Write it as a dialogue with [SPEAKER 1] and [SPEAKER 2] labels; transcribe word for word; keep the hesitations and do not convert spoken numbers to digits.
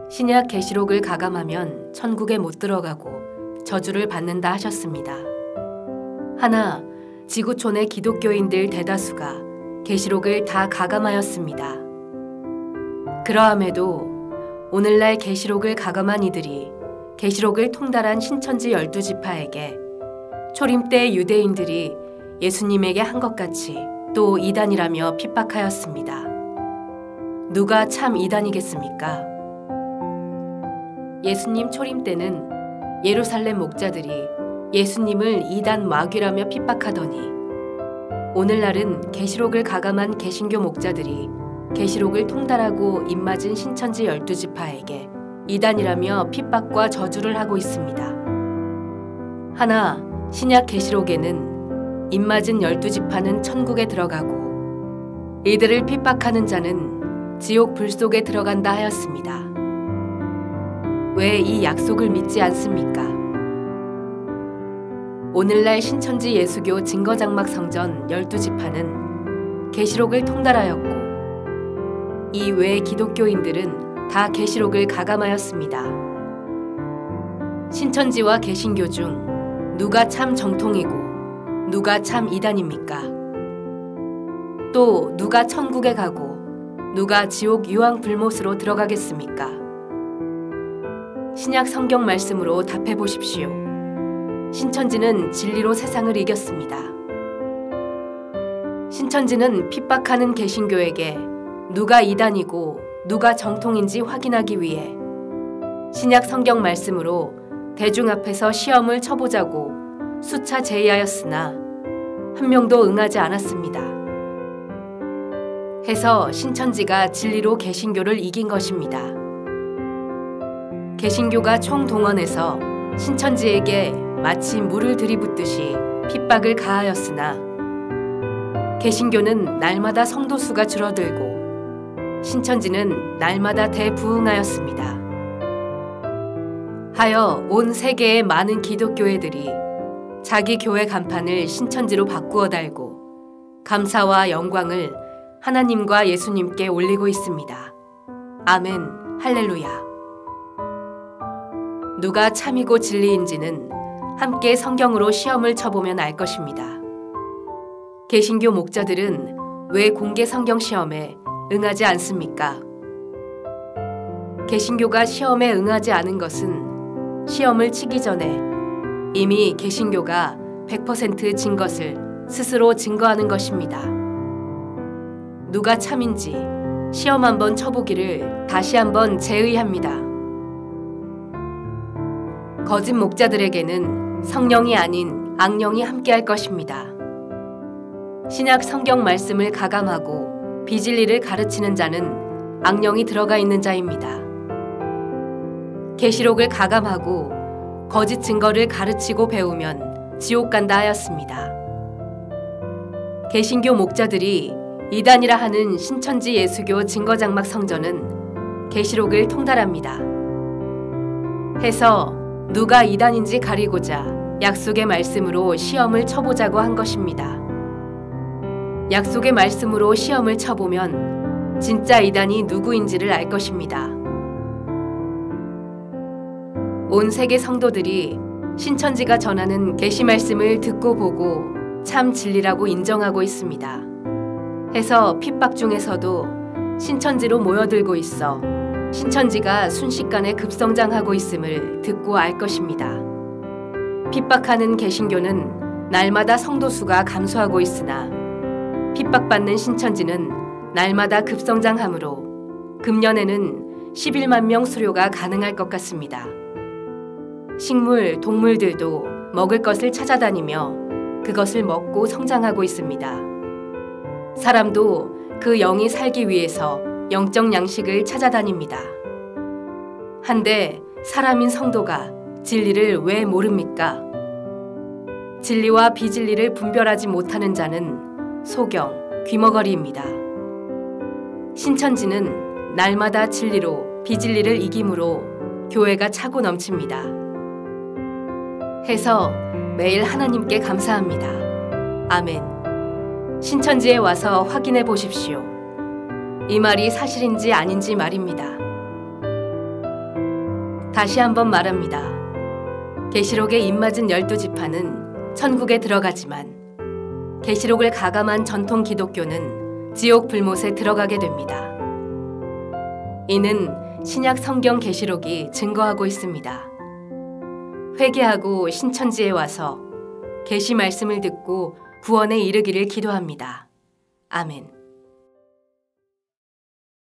[SPEAKER 1] 신약 계시록을 가감하면 천국에 못 들어가고 저주를 받는다 하셨습니다. 하나 지구촌의 기독교인들 대다수가 계시록을 다 가감하였습니다. 그러함에도 오늘날 계시록을 가감한 이들이 계시록을 통달한 신천지 열두 지파에게 초림 때 유대인들이 예수님에게 한 것 같이 또 이단이라며 핍박하였습니다. 누가 참 이단이겠습니까? 예수님 초림 때는 예루살렘 목자들이 예수님을 이단 마귀라며 핍박하더니 오늘날은 계시록을 가감한 개신교 목자들이 계시록을 통달하고 입맞은 신천지 열두 지파에게 이단이라며 핍박과 저주를 하고 있습니다. 하나 신약 계시록에는 입맞은 열두 지파는 천국에 들어가고 이들을 핍박하는 자는 지옥 불 속에 들어간다 하였습니다. 왜 이 약속을 믿지 않습니까? 오늘날 신천지 예수교 증거장막 성전 열두 지파는 계시록을 통달하였고 이 외 기독교인들은 다 계시록을 가감하였습니다. 신천지와 개신교 중 누가 참 정통이고 누가 참 이단입니까? 또 누가 천국에 가고 누가 지옥 유황 불못으로 들어가겠습니까? 신약 성경 말씀으로 답해 보십시오. 신천지는 진리로 세상을 이겼습니다. 신천지는 핍박하는 개신교에게 누가 이단이고 누가 정통인지 확인하기 위해 신약 성경 말씀으로 대중 앞에서 시험을 쳐보자고 수차 제의하였으나 한 명도 응하지 않았습니다. 해서 신천지가 진리로 개신교를 이긴 것입니다. 개신교가 총동원해서 신천지에게 마치 물을 들이붓듯이 핍박을 가하였으나 개신교는 날마다 성도 수가 줄어들고 신천지는 날마다 대부흥하였습니다. 하여 온 세계의 많은 기독교회들이 자기 교회 간판을 신천지로 바꾸어 달고 감사와 영광을 하나님과 예수님께 올리고 있습니다. 아멘, 할렐루야. 누가 참이고 진리인지는 함께 성경으로 시험을 쳐보면 알 것입니다. 개신교 목자들은 왜 공개 성경 시험에 응하지 않습니까? 개신교가 시험에 응하지 않은 것은 시험을 치기 전에 이미 개신교가 백 퍼센트 진 것을 스스로 증거하는 것입니다. 누가 참인지 시험 한번 쳐보기를 다시 한번 제의합니다. 거짓 목자들에게는 성령이 아닌 악령이 함께할 것입니다. 신약 성경 말씀을 가감하고 비진리를 가르치는 자는 악령이 들어가 있는 자입니다. 계시록을 가감하고 거짓 증거를 가르치고 배우면 지옥 간다 하였습니다. 개신교 목자들이 이단이라 하는 신천지 예수교 증거장막 성전은 계시록을 통달합니다. 해서 누가 이단인지 가리고자 약속의 말씀으로 시험을 쳐보자고 한 것입니다. 약속의 말씀으로 시험을 쳐보면 진짜 이단이 누구인지를 알 것입니다. 온 세계 성도들이 신천지가 전하는 계시 말씀을 듣고 보고 참 진리라고 인정하고 있습니다. 해서 핍박 중에서도 신천지로 모여들고 있어 신천지가 순식간에 급성장하고 있음을 듣고 알 것입니다. 핍박하는 개신교는 날마다 성도 수가 감소하고 있으나 핍박받는 신천지는 날마다 급성장하므로 금년에는 십일만 명 수료가 가능할 것 같습니다. 식물, 동물들도 먹을 것을 찾아다니며 그것을 먹고 성장하고 있습니다. 사람도 그 영이 살기 위해서 영적 양식을 찾아다닙니다. 한데 사람인 성도가 진리를 왜 모릅니까? 진리와 비진리를 분별하지 못하는 자는 소경, 귀머거리입니다. 신천지는 날마다 진리로 비진리를 이김으로 교회가 차고 넘칩니다. 해서 매일 하나님께 감사합니다. 아멘. 신천지에 와서 확인해 보십시오. 이 말이 사실인지 아닌지 말입니다. 다시 한번 말합니다. 계시록에 입맞은 열두 지파는 천국에 들어가지만 계시록을 가감한 전통 기독교는 지옥 불못에 들어가게 됩니다. 이는 신약 성경 계시록이 증거하고 있습니다. 회개하고 신천지에 와서 계시 말씀을 듣고 구원에 이르기를 기도합니다. 아멘.